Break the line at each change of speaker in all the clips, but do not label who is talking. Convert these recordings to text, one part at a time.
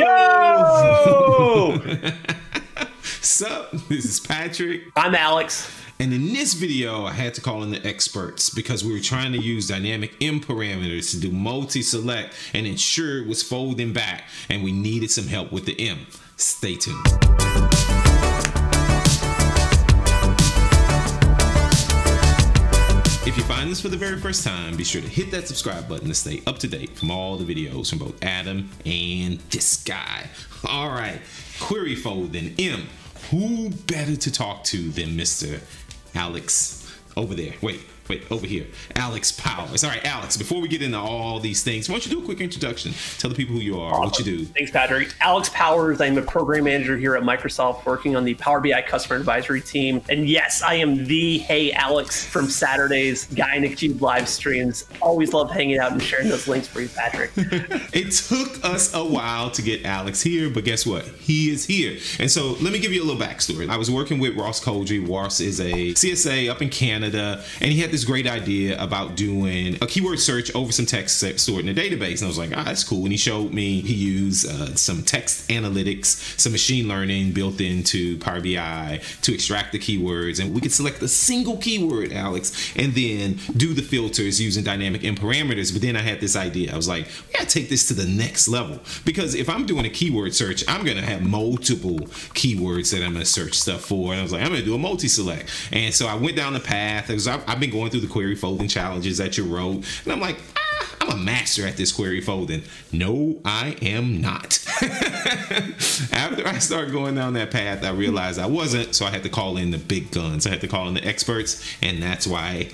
Yo!
Sup? This is Patrick.
I'm Alex.
And in this video, I had to call in the experts because we were trying to use dynamic M parameters to do multi-select and ensure it was folding back, and we needed some help with the M. Stay tuned. If you find this for the very first time, be sure to hit that subscribe button to stay up to date from all the videos from both Adam and this guy. All right, query folding M. Who better to talk to than Mr. Alex over there? Wait, over here. Alex Powers. All right, Alex, before we get into all these things, why don't you do a quick introduction? Tell the people who you are, awesome. What you do.
Thanks, Patrick. Alex Powers. I'm a program manager here at Microsoft working on the Power BI customer advisory team. And yes, I am the Hey Alex from Saturday's Guy in a Cube live streams. Always love hanging out and sharing those links for you, Patrick.
It took us a while to get Alex here, but guess what? He is here. And so let me give you a little backstory. I was working with Ross Coldry. Ross is a CSA up in Canada, and he had this great idea about doing a keyword search over some text stored in a database. And I was like, that's cool. And he showed me he used some text analytics, some machine learning built into Power BI to extract the keywords. And we could select a single keyword, Alex, and then do the filters using dynamic M parameters. But then I had this idea. I was like, we gotta take this to the next level. Because if I'm doing a keyword search, I'm gonna have multiple keywords that I'm gonna search stuff for. And I was like, I'm gonna do a multi-select. And so I went down the path. I've been going through the query folding challenges that you wrote, and I'm like, I'm a master at this query folding. No, I am not. After I started going down that path, I realized I wasn't, so I had to call in the big guns. I had to call in the experts, and that's why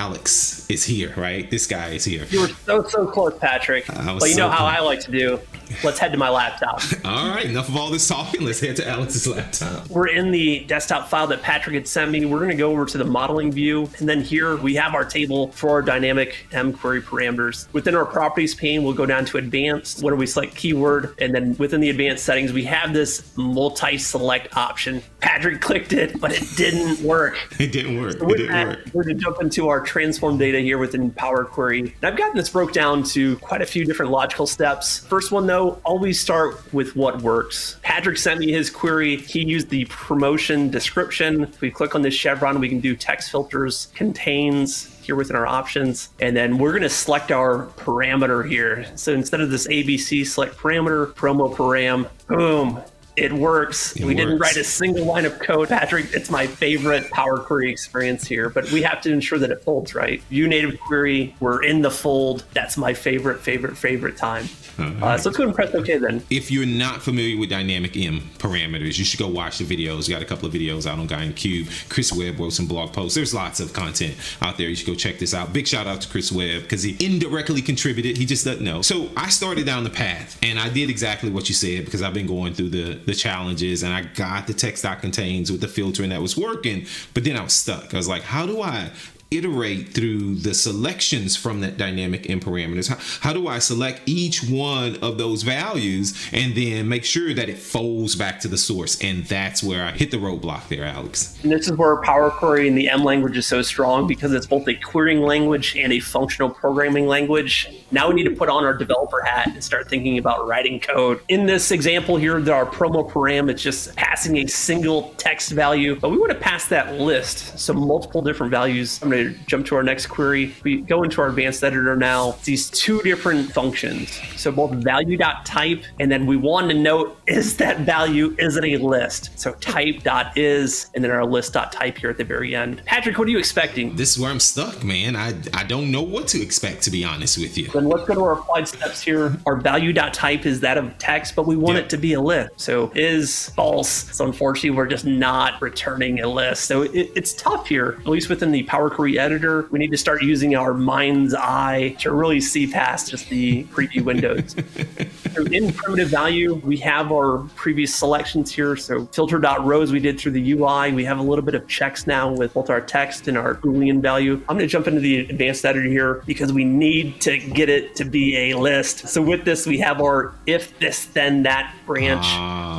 Alex is here, right? This guy is here.
You were so close, Patrick. But you know how I like to do. Let's head to my laptop.
All right, enough of all this talking. Let's head to Alex's laptop.
We're in the desktop file that Patrick had sent me. We're going to go over to the modeling view. And then here we have our table for our dynamic M query parameters. Within our properties pane, we'll go down to advanced, where we select keyword. And then within the advanced settings, we have this multi-select option. Patrick clicked it, but it didn't work.
It didn't work.
So we're going to jump into our transform data here within Power Query. And I've gotten this broke down to quite a few different logical steps. First one, though, always start with what works. Patrick sent me his query. He used the promotion description. If we click on this chevron, we can do text filters, contains here within our options. And then we're going to select our parameter here. So instead of this ABC, select parameter, promo param, boom. It works. We didn't write a single line of code. Patrick, it's my favorite Power Query experience here, but we have to ensure that it folds right. View native query, we're in the fold. That's my favorite time. So let's go and press OK then.
If you're not familiar with dynamic M parameters, you should go watch the videos. We got a couple of videos out on Guy in the Cube. Chris Webb wrote some blog posts. There's lots of content out there. You should go check this out. Big shout out to Chris Webb because he indirectly contributed. He just doesn't know. So I started down the path and I did exactly what you said because I've been going through the challenges and I got the text.contains with the filtering that was working, but then I was stuck. I was like, how do I iterate through the selections from that dynamic M parameters? How do I select each one of those values and then make sure that it folds back to the source? And that's where I hit the roadblock there, Alex.
And this is where Power Query in the M language is so strong because it's both a querying language and a functional programming language. Now we need to put on our developer hat and start thinking about writing code. In this example here, our promo param, it's just passing a single text value, but we want to pass that list. So multiple different values. I'm going to jump to our next query. We go into our advanced editor now. These two different functions. So both value.type, and then we want to note, is that value, is it a list? So type.is, and then our list.type here at the very end. Patrick, what are you expecting?
This is where I'm stuck, man. I don't know what to expect, to be honest with you.
Then let's go to our applied steps here. Our value.type is that of text, but we want it to be a list. So is false. So unfortunately, we're just not returning a list. So it's tough here, at least within the Power Query editor. We need to start using our mind's eye to really see past just the preview windows. So in primitive value, we have our previous selections here. So filter.rows we did through the UI. We have a little bit of checks now with both our text and our Boolean value. I'm going to jump into the advanced editor here because we need to get it to be a list. So with this, we have our if this then that branch.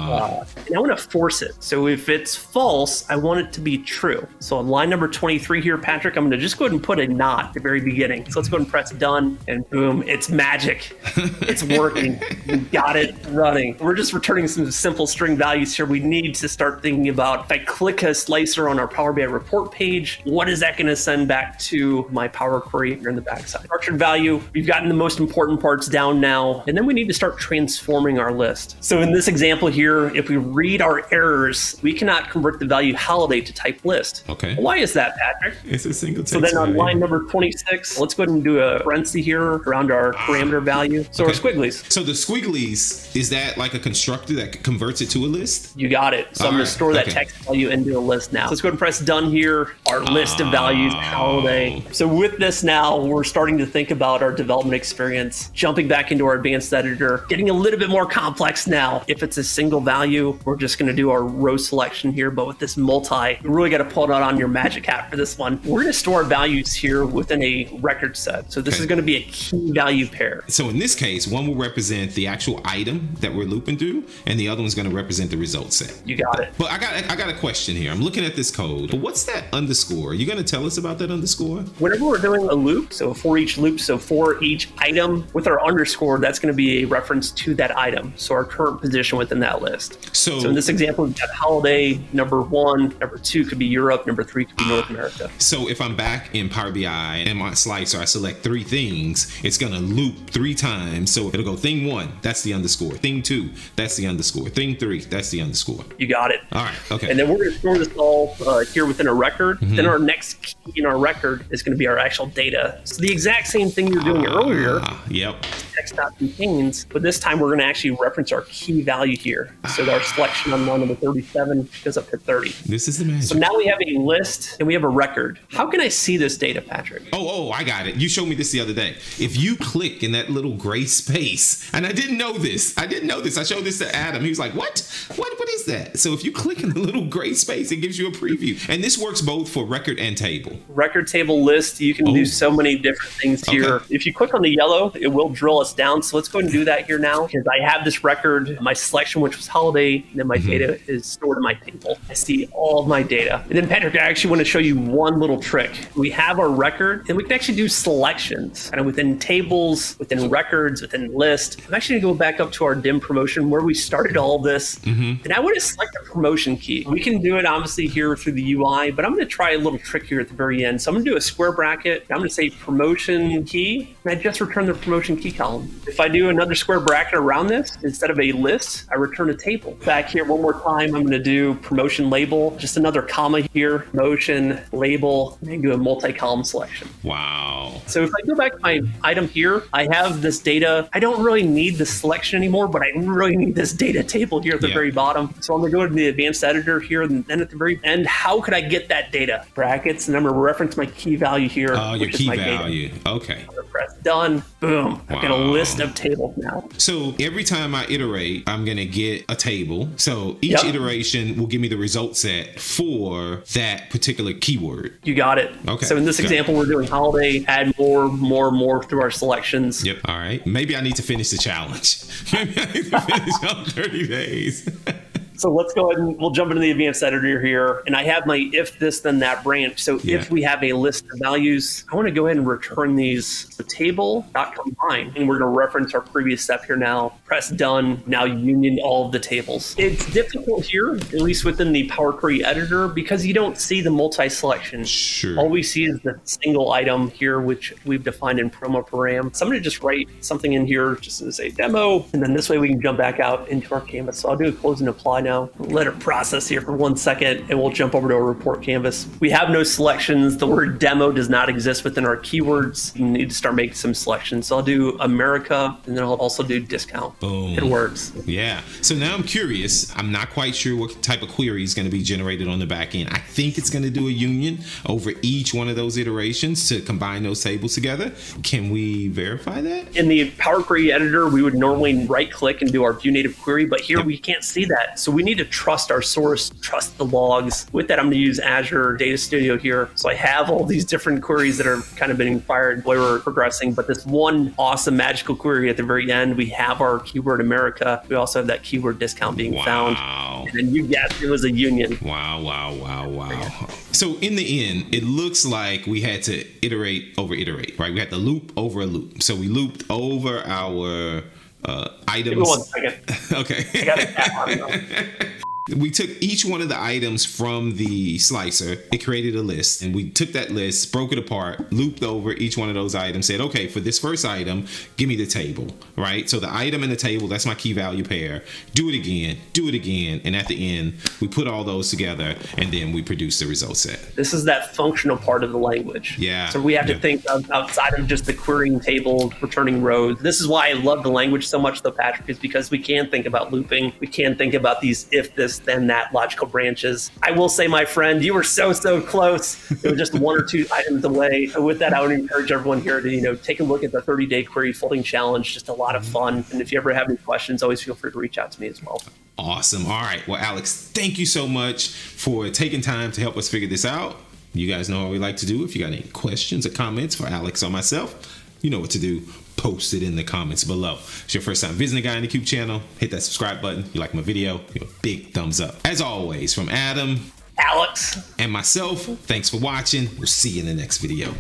And I want to force it. So if it's false, I want it to be true. So on line number 23 here, Patrick, I'm going to just go ahead and put a not at the very beginning. So let's go ahead and press done, and boom, it's magic. It's working. We got it running. We're just returning some simple string values here. We need to start thinking about, if I click a slicer on our Power BI report page, what is that going to send back to my Power Query here in the backside? Structured value, we've gotten the most important parts down now, and then we need to start transforming our list. So in this example here, if we read our errors, we cannot convert the value holiday to type list.
Okay.
Why is that, Patrick?
It's a single text
So then on
value.
line number 26, let's go ahead and do a parenthesis here around our parameter value. So our squigglies.
So the squigglies, is that like a constructor that converts it to a list?
You got it. So I'm going to store that text value into a list now. So let's go ahead and press done here. Our list of values, holiday. So with this now, we're starting to think about our development experience, jumping back into our advanced editor, getting a little bit more complex now. If it's a single value, we're just going to do our row selection here. But with this multi, you really got to pull it out on your magic hat for this one. We're going to store our values here within a record set. So this is going to be a key value pair.
So in this case, one will represent the actual item that we're looping through, and the other one's going to represent the result set.
You got it.
But I got a question here. I'm looking at this code. But what's that underscore? Are you going to tell us about that underscore?
Whenever we're doing a loop, so for each loop, so for each item, with our underscore, that's going to be a reference to that item. So our current position within that list. So in this example, we've got holiday, number 1, number 2 could be Europe, number 3 could be North America.
So if I'm back in Power BI and my slicer, I select 3 things, it's going to loop 3 times. So it'll go thing 1, that's the underscore. Thing 2, that's the underscore. Thing 3, that's the underscore.
You got it.
All right. Okay.
And then we're going to store this all here within a record. Then our next key in our record is going to be our actual data. So the exact same thing you were doing earlier.
Yep.
Text.contains, but this time we're going to actually reference our key value here. So our selection on line number 37 goes up to 30.
This is the magic.
So now we have a list and we have a record. How can I see this data, Patrick?
Oh, I got it. You showed me this the other day. If you click in that little gray space, and I didn't know this. I showed this to Adam. He was like, what is that? So if you click in the little gray space, it gives you a preview. And this works both for record and table.
Record, table, list. You can do so many different things here. If you click on the yellow, it will drill us down. So let's go ahead and do that here now, because I have this record, my selection, which was holiday, and then my data is stored in my table. I see all of my data. And then Patrick, I actually want to show you one little trick. We have our record, and we can actually do selections kind of within tables, within records, within list. I'm actually going to go back up to our dim promotion where we started all this. And I want to select a promotion key. We can do it obviously here through the UI, but I'm going to try a little trick here at the very end. So I'm going to do a square bracket. I'm going to say promotion key, and I just return the promotion key column. If I do another square bracket around this, instead of a list, I return a table. Back here one more time, I'm going to do promotion label, just another comma here, promotion label, and then do a multi-column selection.
Wow.
So if I go back to my item here, I have this data. I don't really need the selection anymore, but I really need this data table here at the very bottom. So I'm going to go to the advanced editor here, and then at the very end, how could I get that data? Brackets, and I'm going to reference my key value here.
Your key value.
Data.
Okay.
Press done. Boom. I've got a list of tables now.
So every time I iterate, I'm going to get a table. So each iteration will give me the result set for that particular keyword.
You got it.
Okay.
So in this example, we're doing holiday, add more through our selections.
Yep. All right. Maybe I need to finish the challenge. Maybe I need to finish all 30 days.
So let's go ahead and we'll jump into the advanced editor here. And I have my if this, then that branch. So if we have a list of values, I want to go ahead and return these to table.combine. And we're going to reference our previous step here now. Press done. Now union all of the tables. It's difficult here, at least within the Power Query editor, because you don't see the multi-selection.
Sure.
All we see is the single item here, which we've defined in promo param. So I'm going to just write something in here just to say demo. And then this way we can jump back out into our canvas. So I'll do a close and apply now. Let it process here for 1 second, and we'll jump over to our report canvas. We have no selections. The word demo does not exist within our keywords. You need to start making some selections. So I'll do America, and then I'll also do discount.
Boom.
It works.
Yeah. So now I'm curious. I'm not quite sure what type of query is going to be generated on the back end. I think it's going to do a union over each one of those iterations to combine those tables together. Can we verify that?
In the Power Query editor, we would normally right click and do our view native query, but here we can't see that. So we need to trust our source, trust the logs. With that, I'm going to use Azure Data Studio here. So I have all these different queries that are kind of been inspired while we're progressing. But this one awesome magical query at the very end, we have our keyword America. We also have that keyword discount being found. And then you guessed it was a union.
Wow. So in the end, it looks like we had to iterate, right? We had to loop over a loop. So we looped over our items.
Give me 1 second.
Okay.
I got a cap on it.
We took each one of the items from the slicer. It created a list, and we took that list, broke it apart, looped over each one of those items, said, okay, for this first item, give me the table, right? So the item and the table, that's my key value pair. Do it again, and at the end, we put all those together, and then we produce the result set.
This is that functional part of the language.
Yeah.
So we have to think of outside of just the querying table, returning rows. This is why I love the language so much, though, Patrick, is because we can think about looping. We can think about these if this, then that logical branches. I will say, my friend, you were so close. It was just 1 or 2 items away. And with that, I would encourage everyone here to, take a look at the 30-day query folding challenge. Just a lot of fun. And if you ever have any questions, always feel free to reach out to me as well. Awesome.
All right. Well, Alex, thank you so much for taking time to help us figure this out. You guys know what we like to do. If you got any questions or comments for Alex or myself, you know what to do. Post it in the comments below. If it's your first time visiting the Guy in the Cube channel, hit that subscribe button. You like my video, give a big thumbs up. As always, from Adam,
Alex,
and myself, thanks for watching. We'll see you in the next video.